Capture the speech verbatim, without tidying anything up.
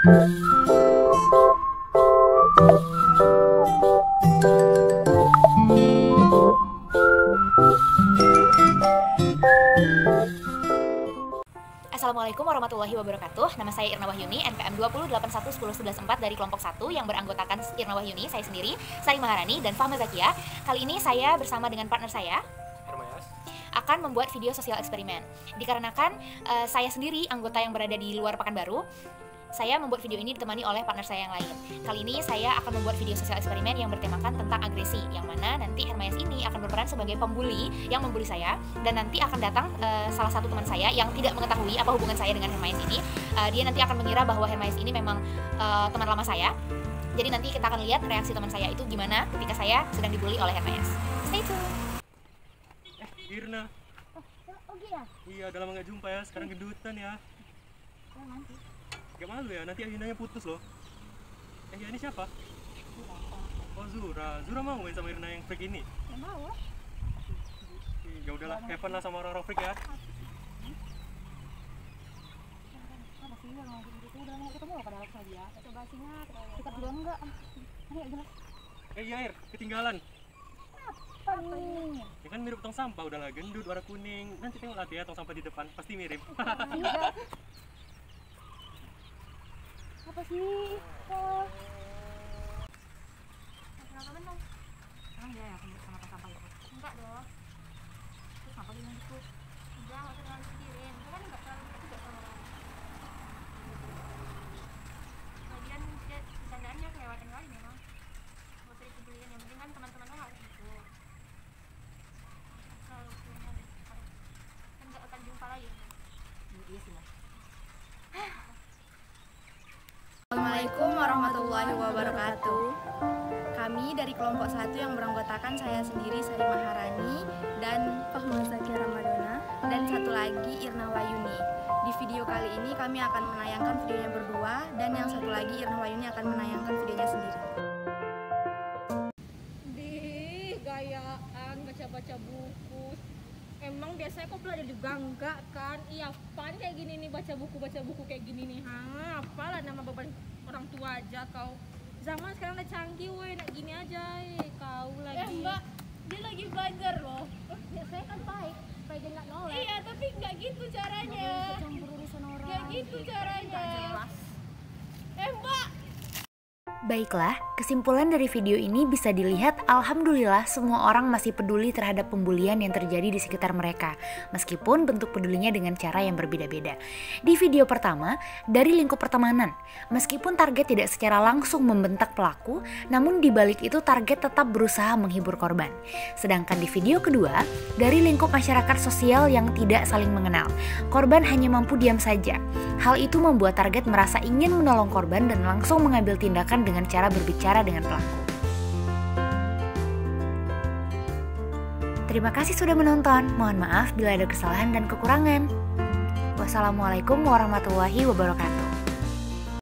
Assalamualaikum warahmatullahi wabarakatuh. Nama saya Irna Wahyuni, N P M dua nol delapan satu satu nol satu empat dari kelompok satu yang beranggotakan Irna Wahyuni, saya sendiri, Sari Maharani, dan Fahma Zakia. Kali ini saya bersama dengan partner saya akan membuat video sosial eksperimen. Dikarenakan uh, saya sendiri anggota yang berada di luar Pekanbaru, saya membuat video ini ditemani oleh partner saya yang lain. Kali ini saya akan membuat video sosial eksperimen yang bertemakan tentang agresi, yang mana nanti Hermayes ini akan berperan sebagai pembuli yang membuli saya, dan nanti akan datang uh, salah satu teman saya yang tidak mengetahui apa hubungan saya dengan Hermayes ini. Uh, dia nanti akan mengira bahwa Hermayes ini memang uh, teman lama saya. Jadi nanti kita akan lihat reaksi teman saya itu gimana ketika saya sedang dibully oleh Hermayes. Stay tune. Irna. Oh, oh iya? Iya, udah lama gak jumpa ya, sekarang gendutan ya. Oh, nanti. Gak malu ya, nanti Ahinanya putus loh. Eh, ya ini siapa? Zura. Oh, Zura. Zura mau main sama Irna yang freak ini? Ya mau. Ya udahlah, have fun lah sama orang-orang freak ya. Udah mau ketemu apa dalam saja? Coba asinya, kita juga enggak. Ini enggak jelas. Eh, iya, Ir, ketinggalan. Apa nih? Ya kan mirip tong sampah, udahlah gendut, warna kuning. Nanti tengok lagi ya tong sampah di depan, pasti mirip. Apa sih? Oh. Kenapa benar? Emang dia ya sama tong sampah itu? Enggak dong. Terus kenapa bilang gitu? Enggak, nggak usah terlalu pikirin. Itu kan enggak terlalu dekat juga sama orang. Bagian dia bercandaannya kelewatan kali memang. Nggak usah dipeduliin, yang penting kan teman-teman lo harus gitu. Selalu punya deh. Kan nggak akan jumpa lagi. Iya sih lah. Assalamualaikum warahmatullahi wabarakatuh. Kami dari kelompok satu yang beranggotakan saya sendiri Sari Maharani dan Fahma Zakia Ramadona dan satu lagi Irna Wahyuni. Di video kali ini kami akan menayangkan videonya berdua dan yang satu lagi Irna Wahyuni akan menayangkan videonya sendiri. Dih, gayaan baca-baca buku. Emang biasanya kok belajar juga enggak kan? Iya, apaan kayak gini nih, baca buku baca buku kayak gini nih. Ha, apalah nama beban orang tua aja kau. Zaman sekarang udah canggih, woi, nak gini aja, eh. Kau lagi. Eh mbak, dia lagi belajar loh. Biasanya kan baik, supaya dia nggak nolak. Iya, tapi nggak gitu caranya. Nggak campur urusan orang. Nggak gitu caranya. Nggak jelas. Eh mbak. Baiklah, kesimpulan dari video ini bisa dilihat alhamdulillah semua orang masih peduli terhadap pembulian yang terjadi di sekitar mereka, meskipun bentuk pedulinya dengan cara yang berbeda-beda. Di video pertama, dari lingkup pertemanan, meskipun target tidak secara langsung membentak pelaku, namun di balik itu target tetap berusaha menghibur korban. Sedangkan di video kedua, dari lingkup masyarakat sosial yang tidak saling mengenal, korban hanya mampu diam saja. Hal itu membuat target merasa ingin menolong korban dan langsung mengambil tindakan dengan cara berbicara dengan pelaku. Terima kasih sudah menonton. Mohon maaf bila ada kesalahan dan kekurangan. Wassalamualaikum warahmatullahi wabarakatuh.